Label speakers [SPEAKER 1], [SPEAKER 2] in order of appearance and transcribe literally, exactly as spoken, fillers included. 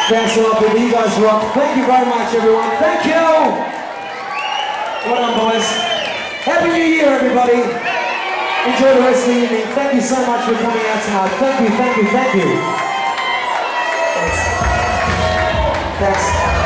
[SPEAKER 1] Thanks a lot, baby. You guys rock. Thank you very much, everyone. Thank you. Well done, boys. Happy New Year, everybody. Enjoy the rest of the evening. Thank you so much for coming out tonight. Thank you, thank you, thank you. Thanks. Thanks.